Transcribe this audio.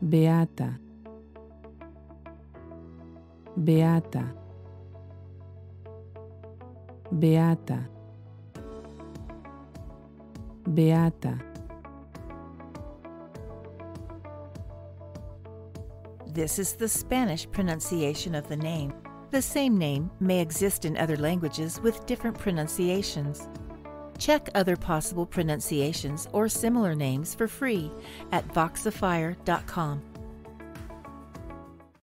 Beata, Beata, Beata, Beata. This is the Spanish pronunciation of the name. The same name may exist in other languages with different pronunciations. Check other possible pronunciations or similar names for free at Voxifier.com.